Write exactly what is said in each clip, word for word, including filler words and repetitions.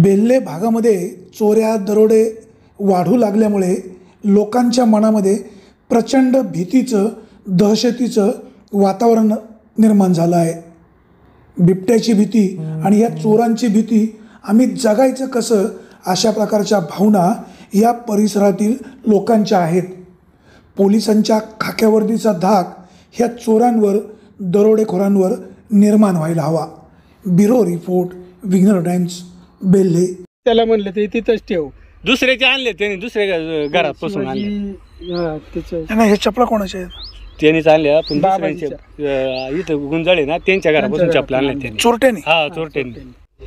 बेल्ले भागामध्ये चोऱ्या दरोडे वाढू लागल्यामुळे लोकांच्या मनामध्ये प्रचंड भीतीचं दहशतीचं वातावरण निर्माण झालं आहे. बिबट्याची भीती आणि या चोरांची भीती आम्ही जगायचं कसं अशा प्रकारच्या भावना या परिसरातील लोकांच्या आहेत. पोलिसांच्या खाक्यावर्दीचा धाक ह्या चोरांवर दरोडेखोरांवर निर्माण व्हायला हवा. ब्युरो रिपोर्ट, विघ्नर टाइम्स, बेल्ले. त्याला म्हणलं ते तिथंच ठेव. दुसऱ्याचे आणले त्यांनी दुसऱ्या घरात पासून आणले. नाही, हे चपला कोणाचे आहेत? त्यांनीच आणल्या पण दुसऱ्यांचे इथं गुंजाळे ना त्यांच्या घरापासून चपला आणल्या त्यांनी. चोरट्याने? हा, चोरट्याने.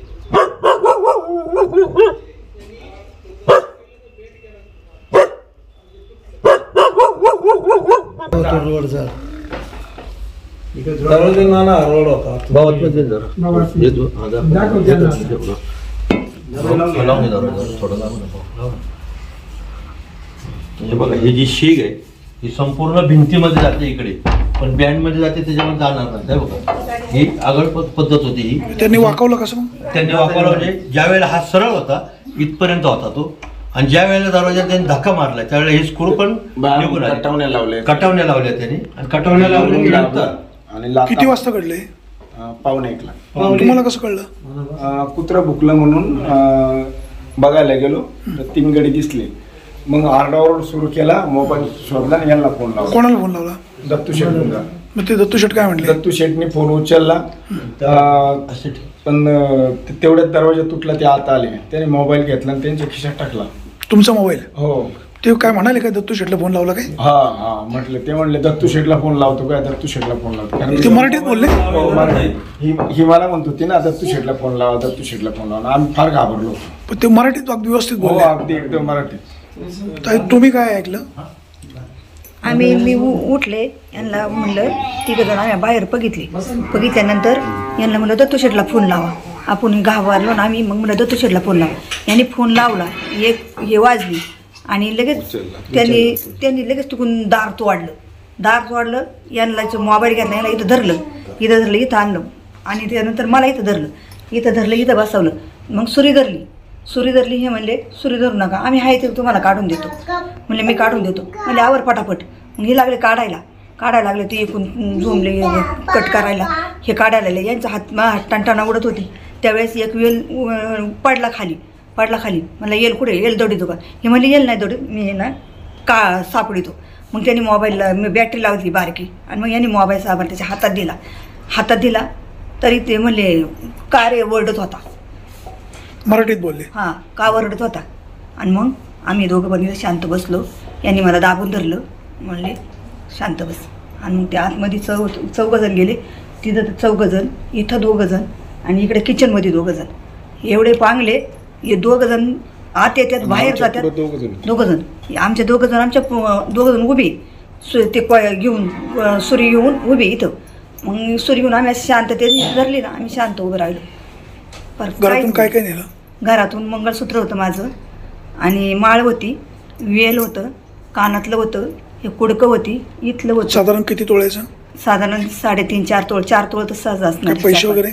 रोड होता बघा. ही जी शीग आहे ही संपूर्ण भिंतीमध्ये जाते इकडे, पण बँड मध्ये जाते त्याच्यामध्ये जाणार नाही. बघा, ही आगळ पद्धत होती. ही त्यांनी वाकवलं कसं? त्यांनी वाकवलं म्हणजे ज्या वेळेला हा सरळ होता इथपर्यंत होता तो, आणि ज्या वेळेला दरवाजा त्यांनी धक्का मारला त्यावेळेला हे स्क्रू पण कटवण्या लावले कटवण्या लावल्या त्यांनी. आणि कटवण्या लावल्यानंतर आणि किती वाजता घडले? पावणे एकला. तुम्हाला कसं कळलं? कुत्रा भुकलं म्हणून बघायला गेलो तर तीन गडी दिसले. मग आरडाओरड सुरू केला, मोबाईल शोधला आणि यांना फोन लावला. कोणाला फोन लावला? दत्तू शेठ. मग ते दत्तू शेठ काय म्हणले? दत्तू शेठने फोन उचलला पण तेवढ्यात दरवाजा तुटला, ते आत आले. त्याने मोबाईल घेतला आणि त्यांच्या खिशात टाकला. तुमचा मोबाईल? हो. ते काय म्हणाले काय दत्तू शेठला फोन लावला काय? हा हा म्हटलं. ते म्हणले दत्तू शेठला फोन लावतो काय, दत्तू शेठला फोन लावतो. ते मराठीत बोलले? ही ही मला म्हणत होती ना दत्तू शेठला फोन लावा, दत्तू शेठला फोन लावा. आम्ही फार घाबरलो. पण ते मराठीत अगदी व्यवस्थित बोलले? अगदी एकदम मराठीत. ताई, तुम्ही काय ऐकलं? आम्ही मी उठले, यांना म्हणलं तिघं जण आम्ही बाहेर बघितले. बघितल्यानंतर यांना म्हणलं दत्तू शेठला फोन लावा. आपण घाबरलो ना आम्ही. मग म्हणलं दत्तू शेठला फोन लावा. यांनी फोन लावला, एक हे वाजली आणि लगेच त्यांनी त्यांनी लगेच तिकून दार तोडलं. दार तोडलं, यांना मोबाईल घेतला, याला इथं धरलं, इथं धरलं, इथं आणलं आणि त्यानंतर मला इथं धरलं, इथं धरलं, इथं बसवलं. मग सुरी धरली, सुरी धरली. हे म्हणले सुरी धरू नका, आम्ही आहे ते तुम्हाला काढून देतो. म्हणले मी काढून देतो. म्हणजे आवर पटापट. मग हे लागले काढायला काढायला लागले. ते एकूण झोमले कट करायला, हे काढायला लागले. यांचा हात हात टणटणा उडत होती. त्यावेळेस एक वेल पडला खाली पडला खाली मला येल कुठे येल दौडितो का? हे म्हणले येल नाही दौडत, मी ना का सापडितो. मग त्यांनी मोबाईलला मी बॅटरी लावली बारकी आणि मग यांनी मोबाईल साबण त्याच्या हातात दिला. हातात दिला तरी ते म्हणले का रे ओरडत होता. मराठीत बोलले? हां, का ओरडत होता. आणि मग आम्ही दोघं पण शांत बसलो. यांनी मला दाबून धरलं, म्हणले शांत बस. आणि मग त्या आतमध्ये चौ चौघंजण गेले. तिथं चौघंजण, इथं दोघंजण आणि इकडे किचनमध्ये दोघंजण. एवढे पांगले. हे दोघंजण आत येतात, बाहेर जातात. दोघंजण आमच्या दोघंजण आमच्या दोघंजण उभे सु ते घेऊन सुरी घेऊन उभे इथं. मग सुरी घेऊन आम्ही शांततेने धरली ना, आम्ही शांत उभं राहिलो. घरातून काय काय नेलं? घरातून मंगळसूत्र होतं माझं आणि माळ होती, वेल होतं, कानातलं होतं, हे कुडकं होती, इथलं होतं. साधारण किती तोळ्याचं? साधारण साडेतीन चार तोळ चार तोळ तर सहज असणार. पैसे वगैरे?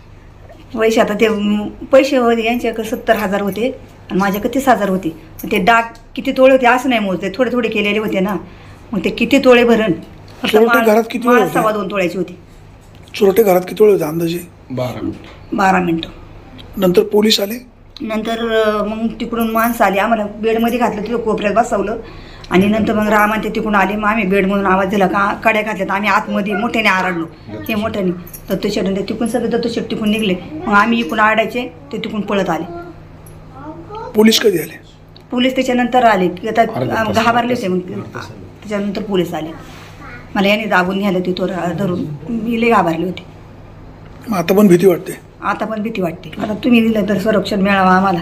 पैसे आता ते पैसे होते यांच्याकडे सत्तर हजार होते आणि माझ्याकडे तीस हजार होते. ते डाग किती तोळे होते असं नाही मोजते, थोडे थोडे केलेले होते ना. मग ते किती तोळे भरण? घरात किती वेळ? सव्वा दोन तोळ्याची होती. चोरटे घरात किती वेळ होते अंदाजे? बारा मिनिट बारा मिनिटं. नंतर पोलीस आले? नंतर मग तिकडून माणसं आली, आम्हाला बेडमध्ये घातलं, तिथं कोपऱ्यात बसवलं. आणि नंतर मग रामान ते तिकडून आले. मग आम्ही बेडमधून आवाज दिला का कड्या घातल्यात. आम्ही आतमध्ये मोठ्याने आरडलो, हे मोठ्याने दत्तू शेट. ते तिकून सगळे दत्तू शेट तिकून निघले. मग आम्ही इकडून आरडायचे, ते तिकून पळत आले. पोलीस कधी आले? पोलीस त्याच्यानंतर आले की आता घाबरले होते. मग त्याच्यानंतर पोलीस आले. मला याने दाबून न्यायला तिथं धरून, मी लई घाबरले होते. मग आता पण भीती वाटते? आता पण भीती वाटते. आता तुम्ही दिलं तर संरक्षण मिळावं आम्हाला.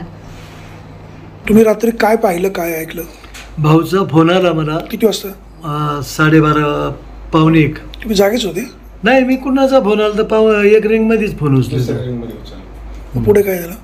तुम्ही रात्री काय पाहिलं, काय ऐकलं? भाऊचा फोन आला मला. किती वाजता? साडेबारा पावणे एक. तुम्ही जागेच होते? नाही, मी कुणाचा फोन आला तर पाव एक रिंग मध्येच फोन उचलला. पुढे काय झालं?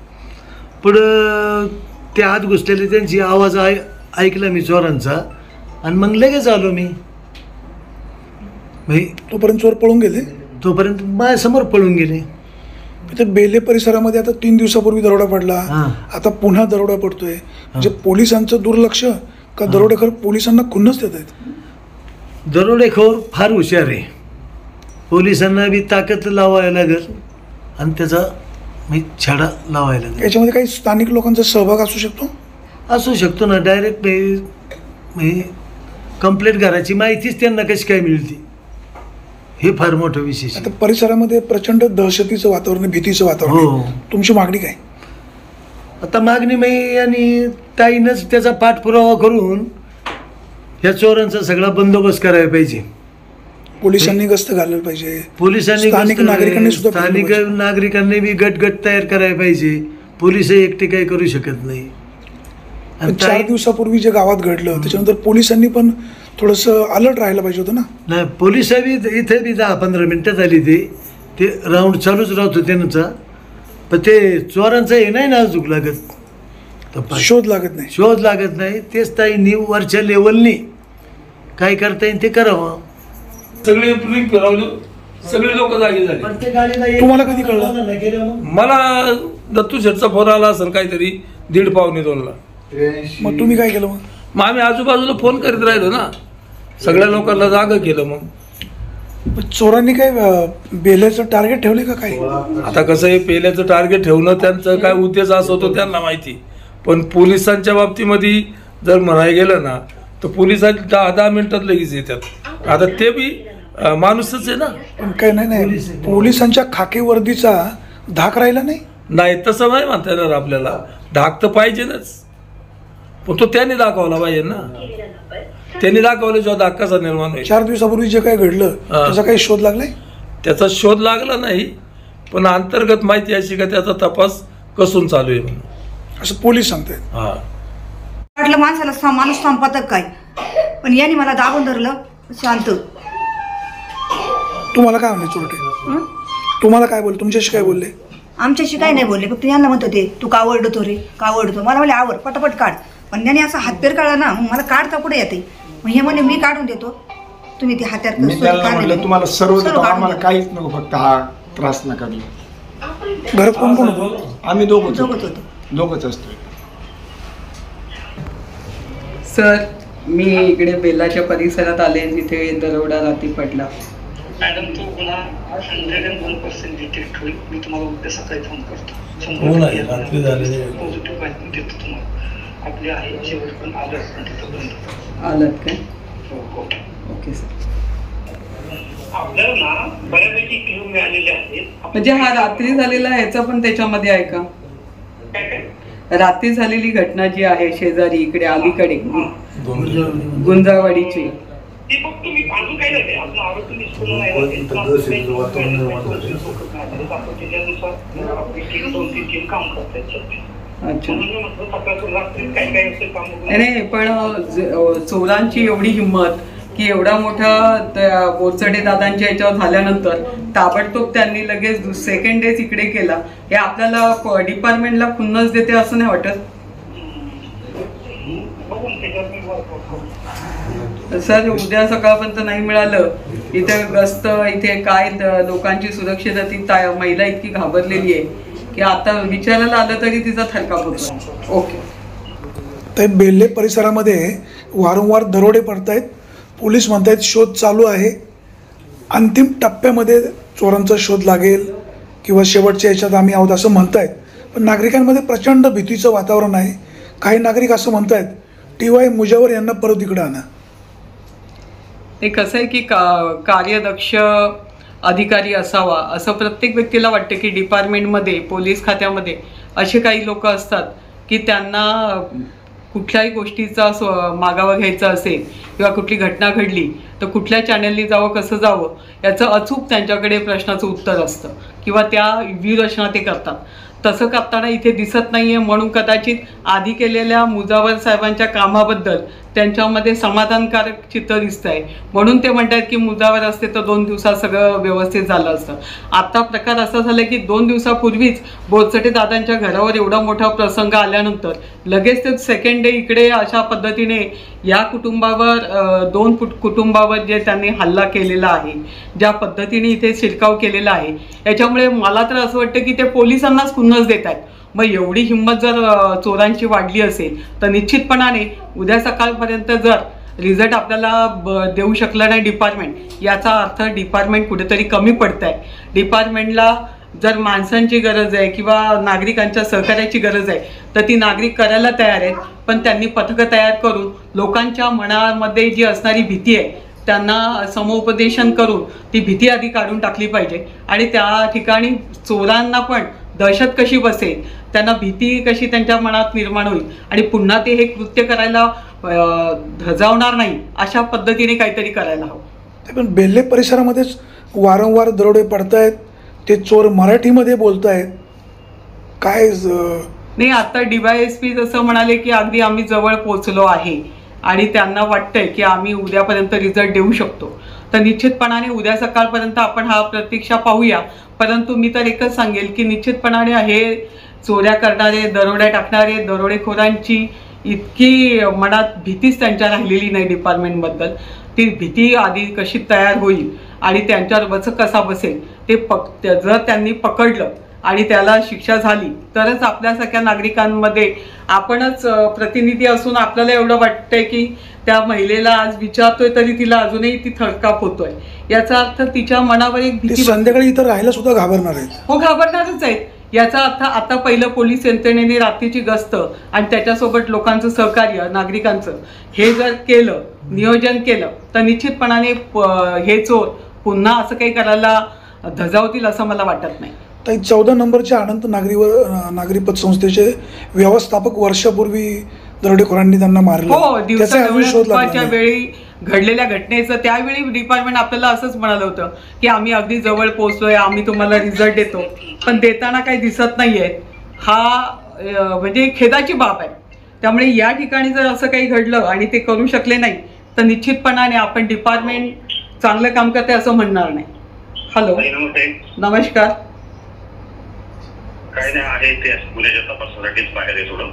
पुढं ते आत घुसलेले त्यांची आवाज ऐकला मी चोरांचा आणि मग लगेच आलो मी. तोपर्यंत चोर पळून गेले? तोपर्यंत माझ्यासमोर पळून गेले. तर बेले परिसरामध्ये आता तीन दिवसापूर्वी दरोडा पडला, हां. आता पुन्हा दरोडा पडतोय. म्हणजे पोलिसांचं दुर्लक्ष का दरोडेखोर पोलिसांना खुन्नस देत आहेत? दरोडेखोर फार हुशार आहे. पोलिसांना बी ताकद लावायला लागेल आणि त्याचा मी छाडा लावायला लागेल. याच्यामध्ये काही स्थानिक लोकांचा सहभाग असू शकतो. असू शकतो ना. डायरेक्ट मी कंप्लेंट करायची माहितीच त्यांना कशी काय मिळते, हे फार मोठं विशेष आहे. आता परिसरामध्ये प्रचंड दहशतीचं वातावरण आहे, भीतीचं वातावरण हो. आहे. तुमची मागणी काय? आता मागणी मी आणि ताईनंच त्याचा पाठपुरावा करून या चोरांचा सगळा बंदोबस्त करायला पाहिजे. पोलिसांनी गस्त घालायला पाहिजे. पोलिसांनी स्थानिक नागरिकांनी सुद्धा फिरलं स्थानिक पाहिजे. नागरिकांनी बी गट गट तयार करायला पाहिजे. पोलिस एकटे काही करू शकत नाही. आणि पण चार ताई- दिवसापूर्वी जे गावात घडलं त्याच्यानंतर पोलिसांनी पण थोडंसं अलर्ट राहायला पाहिजे होतं ना. नाही, पोलिस बी इथे बी दहा पंधरा मिनिटं झाली ते ते राऊंड चालूच राहतो त्यांचा. पण ते चोरांचं हे नाही ना अजून लागत, तर पा- शोध लागत नाही. शोध लागत नाही. तेच ताईंनी वरच्या लेवलनी काय करता येईल ते करावं. सगळे रिंग फिरवलं, सगळे लोक जागे झाले. तुम्हाला कधी कळलं? मला दत्तू शेठचा फोन आला असेल काहीतरी दीड पावणे दोनला. मग तुम्ही काय केलं? मग मग आम्ही आजूबाजूला फोन करीत राहिलो ना, सगळ्या लोकांना जागा केलं. मग मग चोरांनी काय अं, बेल्याचं टार्गेट ठेवले का काय? आता कसं आहे, पेल्याचं टार्गेट ठेवणं त्यांचं काय उद्देश असं होतं त्यांना माहिती. पण पोलिसांच्या बाबतीमध्ये जर म्हणायला गेलं ना तर पोलिसांनी दहा दहा मिनिटात लगेच येतात. आता ते बी अं, माणूसच आहे ना. पण काय नाही नाही पोलिसांच्या खाकी वर्दीचा धाक राहिला नाही. नाही तसं नाही म्हणता येणार आपल्याला. धाक तर पाहिजेच, पण तो त्यांनी दाखवला पाहिजे ना. त्यांनी दाखवलं जेव्हा धाक कसा निर्माण होईल. चार दिवसापूर्वी जे काय घडलं हा. त्याचा काही शोध लागलाय? त्याचा शोध लागला नाही, पण अंतर्गत माहिती अशी का त्याचा तपास कसून चालू आहे म्हणून असं पोलीस सांगतायत. हा. वाटलं माणसाला सा- माणूस संपत काय, पण यांनी मला दाबून धरलं. शांत. तुम्हाला काय म्हणले चोरटे? हं? तुम्हाला काय बोलले? तुमच्याशी काय बोलले? आमच्याशी काही नाही बोलले, फक्त यांना म्हणत होते तू का आवडतो रे, का आवडतो. मला म्हणले आवर पटापट काढ, पण त्याने असं हातपेर काढला ना, मग मला काढता पुढे येते. मग हे म्हणे मी काढून देतो, तुम्ही ते हात्यार मी त्यांना म्हटलं तुम्हाला सर्व देतो, आम्हाला काहीच नको, फक्त हा त्रास नका देऊ. घरात कोण कोण होतं? आम्ही दोघंच दोघंच होतो. होतो. दोघंच असतो. सर, मी इकडे बेलाच्या परिसरात आले, तिथे दरोडा रात्री पडला. मॅडम, तो गुन्हा hundred and one percent detect होईल. मी तुम्हाला उद्या सकाळी फोन करतो. हो ना, रात्री झालेले. पॉझिटिव्ह बातमी देतो तुम्हाला. आपली आहे शेवट पण आलं तिथं आलात काय? हो हो. Okay sir. आपल्याला ना बऱ्यापैकी क्ल्यू मिळालेले आहेत. म्हणजे हा रात्री झालेला ह्याचा पण त्याच्यामध्ये आहे का? काय काय रात्री झालेली घटना जी आहे शेजारी इकडे अलीकडे गुंजावाडीची, ती फक्त मी अजून काय नाही, अजून आरोपी निष्पन्न नाही झाले. जिल्ह्यानुसार आपली टीम दोन तीन टीम काम करतात सध्या. अच्छा. म्हणून मी म्हटलं सकाळचं रात्री काही काही असेल काम नाही नाही, पण ज- चोरांची एवढी हिंमत की एवढा मोठा बोरचडे दादांच्या याच्यावर झाल्यानंतर ताबडतोब त्यांनी लगेच सेकंड डेज इकडे केला, हे आपल्याला डिपार्टमेंटला खुन्नस देते असं नाही वाटत? बघून त्याच्यावर मी वर्क करतो. सर, उद्या सकाळपर्यंत नाही मिळालं, इथे गस्त, इथे काय त- लोकांची सुरक्षितता, ती ता- महिला इतकी घाबरलेली आहे की आता विचारायला आलं तरी तिचा थरकाप होतो. ओके. तर बेल्ले परिसरामध्ये वारंवार दरोडे पडतायत. पोलीस म्हणतायत शोध चालू आहे. अंतिम टप्प्यामध्ये चोरांचा शोध लागेल किंवा शेवटच्या याच्यात आम्ही आहोत असं म्हणतायत. पण नागरिकांमध्ये प्रचंड भीतीचं वातावरण आहे. काही नागरिक असं म्हणतायत टी वाय मुजावर यांना परत इकडं आणा. ते कसं आहे की का कार्यदक्ष अधिकारी असावा असं प्रत्येक व्यक्तीला वाटतं की डिपार्टमेंटमध्ये, पोलीस खात्यामध्ये असे काही लोक असतात की त्यांना कुठल्याही गोष्टीचा स्व मागावा घ्यायचा असेल किंवा कुठली घटना घडली तर कुठल्या चॅनलनी जावं, कसं जावं याचं अचूक त्यांच्याकडे प्रश्नाचं उत्तर असतं किंवा त्या व्यूहरचना ते करतात. तसं करताना इथे दिसत नाही आहे, म्हणून कदाचित आधी केलेल्या मुजावर साहेबांच्या कामाबद्दल त्यांच्यामध्ये समाधानकारक चित्र दिसतं आहे, म्हणून ते म्हणतात की मुद्दावर असते तर दोन दिवसात सगळं व्यवस्थित झालं असतं. आता प्रकार असा झाला की दोन दिवसापूर्वीच बोरचटे दादांच्या घरावर एवढा मोठा प्रसंग आल्यानंतर लगेच ते सेकंड डे इकडे अशा पद्धतीने या कुटुंबावर अ, दोन कुट कुटुंबावर जे त्यांनी हल्ला केलेला आहे, ज्या पद्धतीने इथे शिरकाव केलेला आहे, याच्यामुळे मला तर असं वाटतं की ते पोलिसांनाच खुन्नस देत आहेत. मग एवढी हिंमत जर अ, चोरांची वाढली असेल तर निश्चितपणाने उद्या सकाळपर्यंत जर रिझल्ट आपल्याला ब देऊ शकलं नाही डिपार्टमेंट, याचा अर्थ डिपार्टमेंट कुठेतरी कमी पडत आहे. डिपार्टमेंटला जर माणसांची गरज आहे किंवा नागरिकांच्या सहकार्याची गरज आहे तर ती नागरिक करायला तयार आहेत, पण त्यांनी पथकं तयार करून लोकांच्या मनामध्ये जी असणारी भीती आहे त्यांना समुपदेशन करून ती भीती आधी काढून टाकली पाहिजे. आणि त्या ठिकाणी चोरांना पण दहशत कशी बसेल, त्यांना भीती कशी त्यांच्या मनात निर्माण होईल आणि पुन्हा ते हे कृत्य करायला धजावणार नाही, अशा पद्धतीने काहीतरी करायला हवं. ते पण बेल्ले परिसरामध्येच वारंवार दरोडे पडत आहेत, ते चोर मराठीमध्ये बोलत आहेत, काय नाही. आता डीवायएसपी जसं म्हणाले की अगदी आम्ही जवळ पोचलो आहे आणि त्यांना वाटतंय की आम्ही उद्यापर्यंत रिझल्ट देऊ शकतो, तर निश्चितपणाने उद्या सकाळपर्यंत आपण हा प्रतीक्षा पाहूया. परंतु मी तर एकच सांगेल की निश्चितपणाने हे चोऱ्या करणारे, दरोड्या टाकणारे, दरोडेखोरांची इतकी मनात भीतीच त्यांच्या राहिलेली नाही डिपार्टमेंटबद्दल. ती भीती आधी कशी तयार होईल आणि त्यांच्यावर वचक कसा बसेल ते पक जर त्यांनी पकडलं आणि त्याला शिक्षा झाली तरच आपल्यासारख्या नागरिकांमध्ये, आपणच प्रतिनिधी असून आपल्याला एवढं वाटतंय की त्या महिलेला आज विचारतोय तरी तिला अजूनही ती थरकाप होतोय, याचा अर्थ तिच्या मनावर एक भीती. संध्याकाळी इथं राहायला सुद्धा घाबरणार आहेत. हो, घाबरणारच आहेत. याचा अर्थ आता पहिलं पोलीस यंत्रणेने रात्रीची गस्त आणि त्याच्यासोबत लोकांचं सहकार्य, नागरिकांचं हे जर केलं, नियोजन केलं तर निश्चितपणाने हे चोर पुन्हा असं काही करायला धजावतील असं मला वाटत नाही. तर चौदा नंबरच्या अनंत नागरीवर नागरी पतसंस्थेचे व्यवस्थापक वर्षापूर्वी दरोडेखोरांनी त्यांना मारलं. हो, दिवसाच्या वेळी घडलेल्या घटनेचं त्यावेळी डिपार्टमेंट आपल्याला असंच म्हणालं होतं की आम्ही अगदी जवळ पोहोचलोय, आम्ही तुम्हाला रिझल्ट देतो, पण देताना काही दिसत नाहीये. हा म्हणजे खेदाची बाब आहे. त्यामुळे या ठिकाणी जर असं काही घडलं आणि ते करू शकले नाही तर निश्चितपणाने आपण डिपार्टमेंट चांगलं काम करते असं म्हणणार नाही. हॅलो, नमस्कार. काय नाही आहे ते मुलाच्या तपासासाठीच बाहेर आहे थोडं.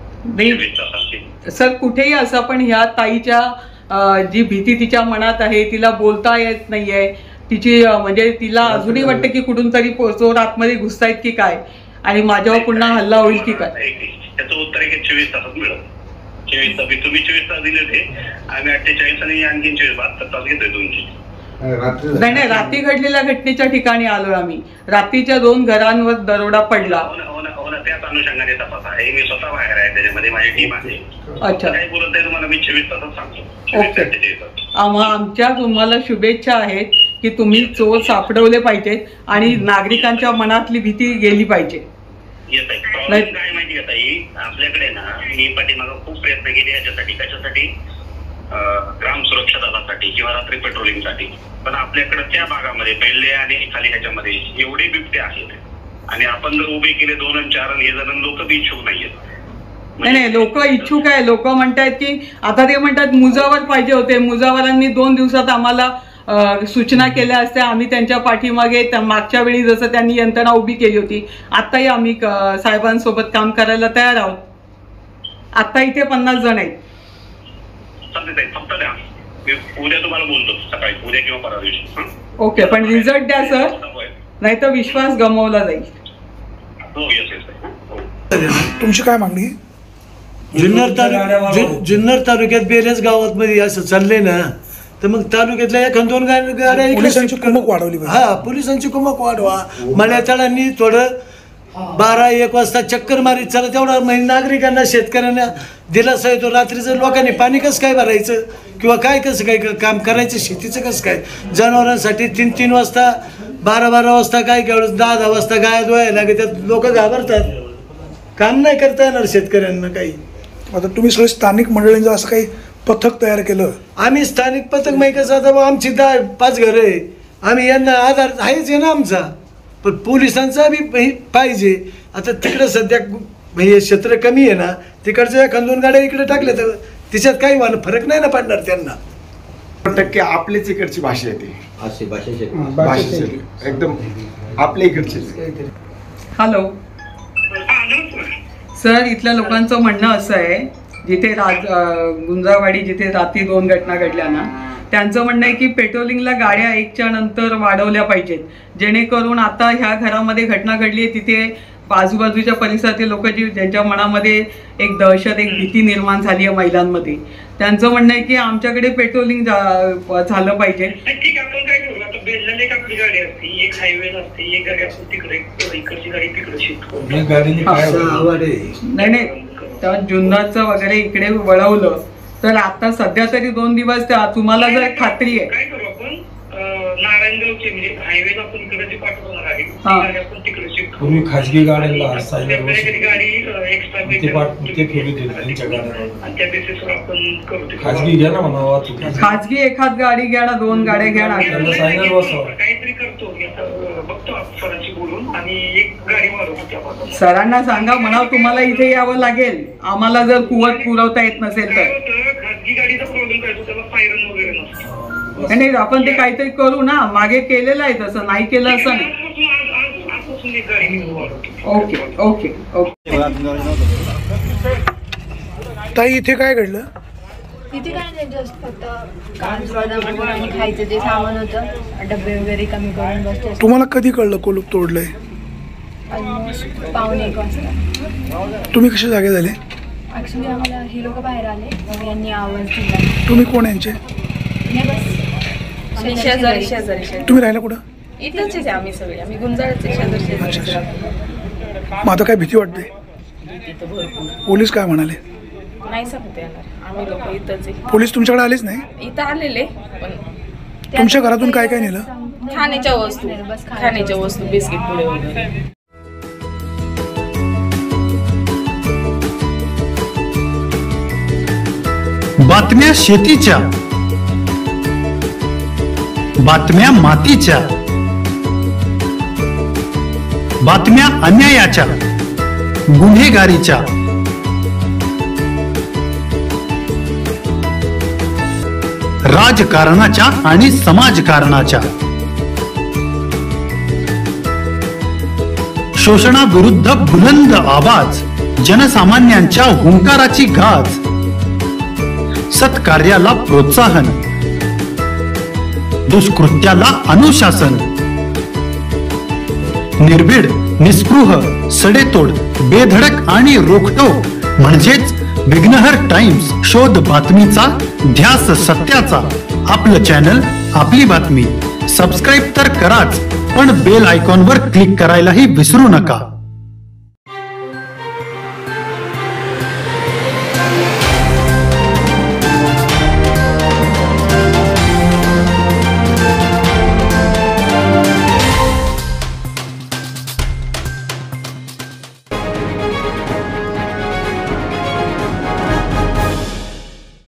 सर कुठेही असं, पण ह्या ताईच्या जी भीती तिच्या मनात आहे, तिला बोलता येत नाहीये, तिची म्हणजे तिला अजूनही वाटतं की कुठून तरी चोर आतमध्ये घुसतायत की काय आणि माझ्यावर पुन्हा हल्ला होईल की काय. त्याचं उत्तर आहे की चोवीस तासात मिळत. चोवीस तास तुम्ही चोवीस तास दिले होते, आम्ही अठ्ठेचाळीस आणि आणखी चोवीस बहात्तर तास घेतोय दोनशे. नाही नाही, रात्री घडलेल्या घटनेच्या ठिकाणी आलोय आम्ही. रात्रीच्या दोन घरांवर दरोडा पडला. त्याच अनुषंगाने तपास आहे. मी स्वतः बाहेर आहे, त्याच्यामध्ये माझी टीम आहे. अच्छा, काय बोलत आहे तुम्हाला मी चोवीस तासात सांगतो. ओके. आमच्या तुम्हाला शुभेच्छा आहेत की तुम्ही चोर सापडवले पाहिजेत आणि नागरिकांच्या मनातली भीती गेली पाहिजे. येत आहे. प्रॉब्लेम काय माहिती का ताई, आपल्याकडे ना मी पाठीमागं खूप प्रयत्न केले याच्यासाठी, कशासाठी, ग्राम सुरक्षा दलासाठी किंवा रात्री पेट्रोलिंगसाठी, पण आपल्याकडे त्या भागामध्ये पहिले आणि खाली ह्याच्यामध्ये एवढे बिबटे आहेत आणि आपण जर उभे केले दोन आणि चार आणि हे जण लोक बी इच्छुक नाहीयेत. नाही नाही, लोक इच्छुक आहे. लोक म्हणतात की आता ते म्हणतात मुजावर पाहिजे होते, मुजावरांनी दोन दिवसात आम्हाला सूचना केल्या असत्या, आम्ही त्यांच्या पाठीमागे मागच्या वेळी जसं त्यांनी यंत्रणा उभी केली होती, आताही आम्ही साहेबांसोबत काम करायला तयार आहोत. आता इथे पन्नास जण आहेत. फक्त द्या, मी उद्या तुम्हाला बोलतो सकाळी, उद्या किंवा परवा दिवशी. ओके, पण रिझल्ट द्या सर, नाही तर विश्वास गमावला जाईल. हो, येस येस. तुमची काय मागणी? जुन्नर तालुक्यात जुन्नर तालुक्यात बेरेच गावात मध्ये असं चाललंय ना, तर मग तालुक्यातल्या एखाद दोन गाड्या पोलिसांची कुमक वाढवली. हा, पोलिसांची कुमक वाढवा. मल्यातळांनी थोडं बारा एक वाजता चक्कर मारीत चला, तेवढा नागरिकांना, शेतकऱ्यांना दिलासा येतो. रात्रीचं लोकांनी पाणी कसं काय भरायचं किंवा काय कसं काय काम करायचं, शेतीचं कसं काय, जनावरांसाठी तीन तीन वाजता बारा बारा वाजता काय केवढं दहा दहा वाजता गाय धुवायला लागे, त्यात लोक घाबरतात, काम नाही करता येणार शेतकऱ्यांना काही. आता तुम्ही सगळे स्थानिक मंडळींचं असं काही पथक तयार केलं? आम्ही स्थानिक पथक माहिती कसं, आता आमची दहा पाच घरं आहे, आम्ही यांना आधार आहेच आहे ना आमचा, पण पोलिसांचा बी पाहिजे. आता तिकडं सध्या हे क्षेत्र कमी आहे ना, तिकडच्या एखाद दोन गाड्या इकडे टाकल्या तर तिच्यात काही वाण फरक नाही ना पडणार त्यांना. टक्के आपल्याच इकडची भाषा आहे ती, असे भाषेचे भाषेची एकदम आपल्या इकडची. हॅलो सर, इथल्या लोकांचं म्हणणं असं आहे, जिथे राज अं, गुंजावाडी जिथे रात्री दोन घटना घडल्या ना, त्यांचं म्हणणं आहे की पेट्रोलिंगला गाड्या एकच्या नंतर वाढवल्या पाहिजेत, जेणेकरून आता ह्या घरामध्ये घटना घडली आहे तिथे आजूबाजूच्या परिसरातील लोक जी ज्यांच्या मनामध्ये एक दहशत, एक भीती निर्माण झाली आहे महिलांमध्ये, त्यांचं म्हणणं आहे की आमच्याकडे पेट्रोलिंग झालं पाहिजे. ठीक आहे, आपण काय करू आता, बेलला एक आपली गाडी असते, एक हायवे असते, एक गाडी असते तिकडे, इकडची गाडी तिकडे शिफ्ट करू. नाही नाही, त्या जुन्नरचं वगैरे इकडे वळवलं तर आता सध्या तरी दोन दिवस त्या तुम्हाला जर खात्री आहे. काय करू आपण, नारायणगावचे म्हणजे हायवेला आपण इकडे जे पाठवणार आहे हा. गाडी आपण तिकडे शिफ्ट पूर्वी खाजगी गाड्यांना गाडी एक्स्ट्रा त्यांच्या गाड्या आणि त्या बेसिसवर आपण करू ते. खाजगी घ्या ना म्हणा वाहतूक. खाजगी एखाद गाडी घ्या ना, दोन गाड्या घ्या ना. काहीतरी करतो बघतो सरांशी बोलून आणि एक गाडी वाढवतो त्यापासून. सरांना सांगा म्हणा तुम्हाला इथे यावं लागेल, आम्हाला जर कुवत पुरवता येत नसेल तर. खाजगी गाडीचा प्रॉब्लेम काय होतो, त्याला सायरन वगैरे नसतं. नाही, आपण ते काहीतरी करू ना, मागे केलेलं आहे तसं, नाही केलं असं नाही. आजपासून एक गाडी वाढवतो. Okay okay okay. ताई इथे काय घडलं? तिथे काय नाही, जस्ट फक्त कांच बदाम वगैरे आणि खायचं जे सामान होतं, डबे वगैरे कमी करून बसते. तुम्हाला कधी कळलं कुलूप तोडलंय? ऑलमोस्ट पावणे एक वाजता. तुम्ही कसे जागे झाले? ॲक्च्युली आम्हाला हे लोक बाहेर आले, मग यांनी आवाज दिला. तुम्ही कोण यांचे? नाही बस शेजारी शेजारी तुम्ही राहिला कुठं? इथेच आहे आम्ही सगळे, आम्ही गुंजाळचे शेजारी शेजारी. मग आता काय भीती वाटते? पोलीस काय म्हणाले? नाही सांगते येणार, आम्ही लोक इथंच आहे. पोलीस तुमच्याकडे आलेच नाही? इथं आलेले पण. तुमच्या घरातून काय काय नेलं? खाण्याच्या वस्तू, खाण्याच्या वस्तू, बिस्किट पुडे वगैरे. बातम्या शेतीच्या, बातम्या मातीच्या, बातम्या अन्यायाच्या, गुन्हेगारीच्या, राजकारणाच्या आणि समाजकारणाच्या, शोषणाविरुद्ध बुलंद आवाज, जनसामान्यांच्या हुंकाराची गाज, सत्कार्याला प्रोत्साहन, दुष्कृत्याला अनुशासन, निर्भीड, निस्पृह, सडेतोड, बेधडक आणि रोखटोक म्हणजेच विघ्नहर टाइम्स. शोध बातमीचा, ध्यास सत्याचा. आपलं चॅनल, आपली बातमी. सबस्क्राईब तर कराच, पण बेल आयकॉनवर क्लिक करायलाही विसरू नका.